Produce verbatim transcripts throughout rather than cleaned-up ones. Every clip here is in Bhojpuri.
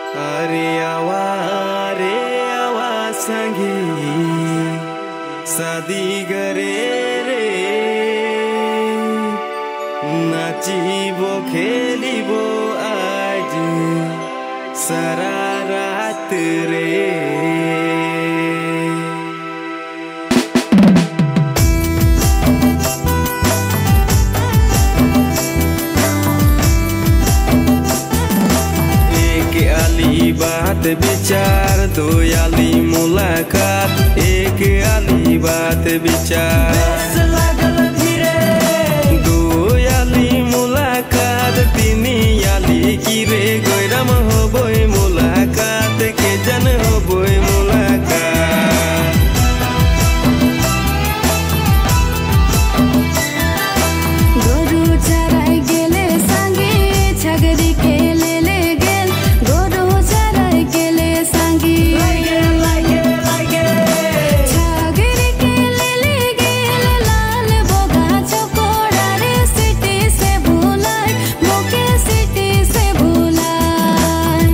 अरे आवा रे आवा संगी शादी करे रे नाचिबो खेलिबो आज सारा रात रे। बात विचार दो आली मुलाकात एक आली बात विचार दो आली मुलाकात तीन आली की रे गैराम हबोय मुलाकात के जन हबोय मुलाकात। गरु चराई गेले संगे छगरी खेले ले गेल गरु चराई गेले संगे छगरी खेले ले गेल लाल बोगा चकोड़ा रे सिटी से भुलाय मोके सिटी से भुलाय।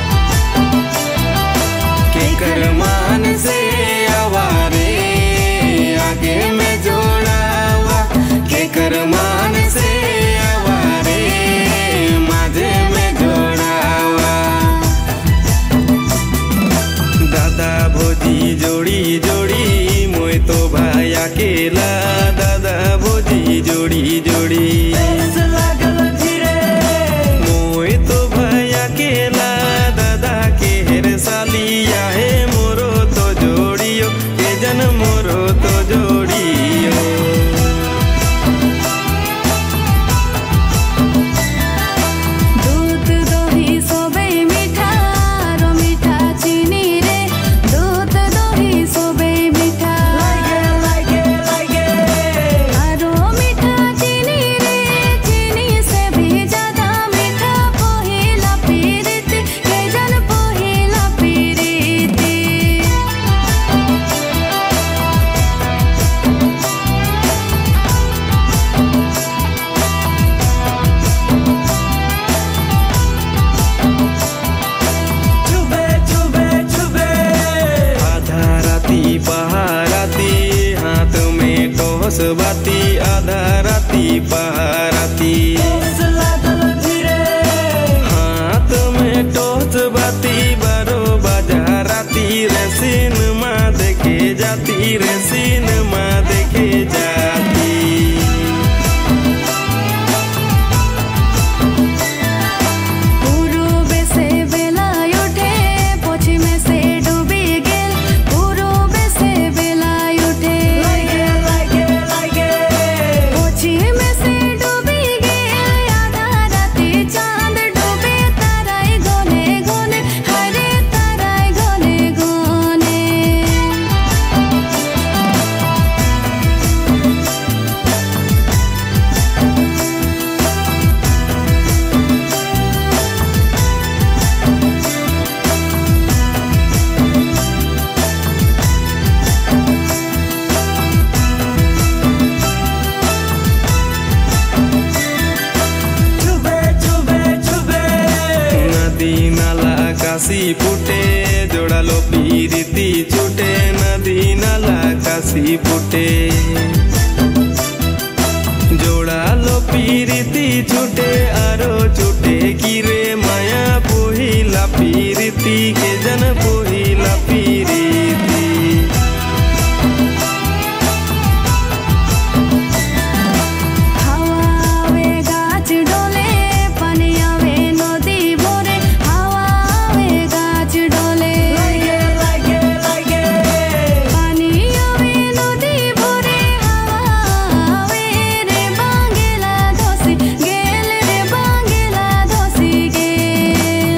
के करमान से आवारे आगे में जोड़ावा के करमान से आवारे माझे में जोड़ावा। दादा भोजी जोड़ी जोड़ी मोय तो भाई अकेला दादा भोजी जोड़ी जोड़ी मोय तो भाई अकेला दादा के हेर सालिया है मोरो तो जोड़ियो के जन मोरो तो जोड़ियो। दूध दही सबे मीठा रो मीठा चीनी रे दूध दही सबे मीठा आरो मीठा चीनी रे चीनी से भी ज्यादा मीठा पहिला पीरिति के जन पहिला पीरिति। आधा राती पहाराती हाथ में टॉस बाती आधा राती पहाराती हाथ में टॉस बाती बारो बाजा राती रे सिनेमा देखे जाती रे सिनेमा देखे जाती। पूर्व से बेला उठे पश्चिम से डूबी गेल पूर्व से बेला उठे पश्चिम से डूबी गेल आधा राती चांद डूबे ताराई गने गने हरे ताराई गने गने। नदी नाला काशी फूटे जोड़ालो पीरिति छूटे नदी नाला काशी फूटे जोड़ालो पीरिति छूटे आरो छूटे की रे माया पोहिला पीरिति के जन पोहिला पीरिति। हवा आवे गाछ डोले पानी आवे नदी भोरे हवा आवे गाछ डोले पानी आवे नदी भोरे हवा आवे रे बांगेला धोसी गेल रे बांगेला धोसी गेल।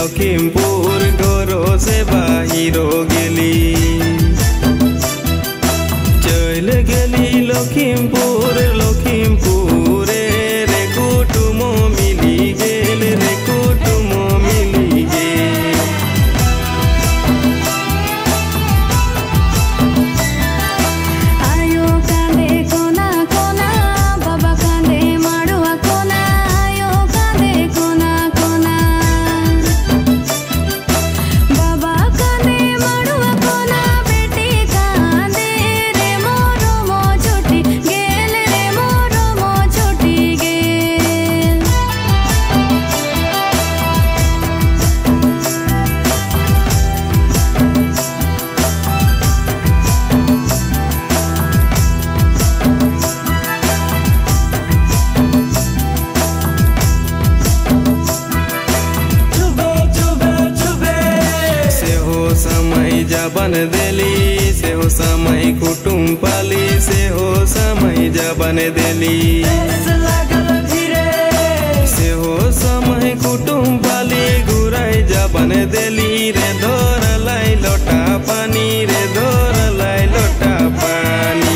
लखीमपुर घरो से बाहिरो गेली चल गेली लखीमपुर लखीमपुरे रे कुटुम मिली गेल रे कुटुम मिली गेल आयो कांदे कोना कोना बाबा कांदे माड़ुआ कोना आयो कांदे कोना कोना बाबा कांदे माड़ुआ कोना बेटी कांदे रे मोरो मो छुटी गेल रे मोरो मो छुटी गेल सेहो समय जबन देली सेहो समय कुटुम पाली सेहो समय जबन देली सेहो समय कुटुम पाली घुराई जबन देली रे धोर लाई लोटा पानी रे धोर लाई लोटा पानी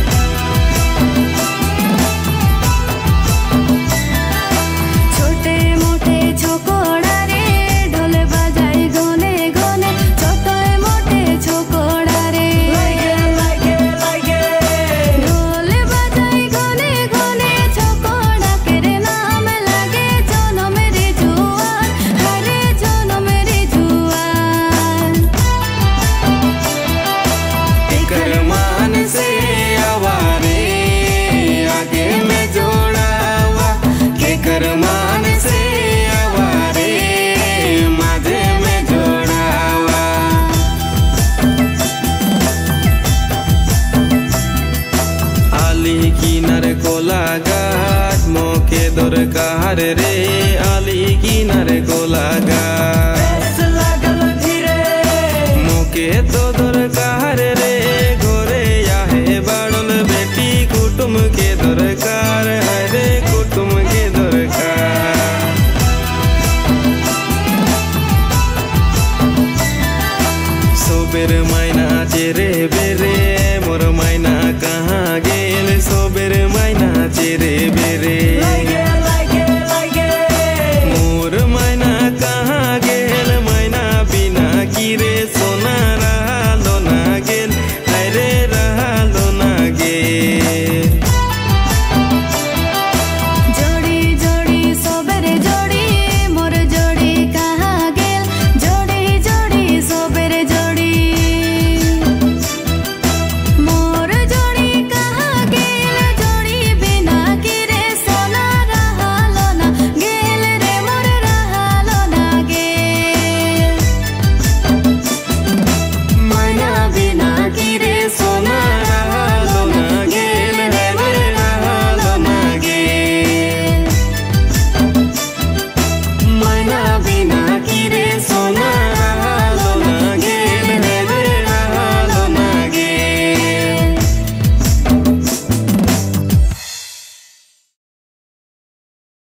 छोटे मोटे छोकोड़ा रे ढोल बजाई गोने गोने छोटे मोटे छोकोड़ा रे ढोल बजाई गोने गोने छोकोड़ा के रे नाम लगे जोनो मेरी जुआन हरे जोनो मेरी जुआन इकर मान से आवारे आगे में जोड़ावा केकर मान से आवारे माझे में जोड़ावा आली किनार कोला घाट मोके दरकार रे आली किनार कोला घाट मोके तो दरकार रे घरे आहे बाड़ल बेटी कुटुम के दरकार है रे कुटुम के दरकार सोबेर मायना चेरे बेरे मोर मायना कहाँ गेल सोबेर मायना चेरे बेरे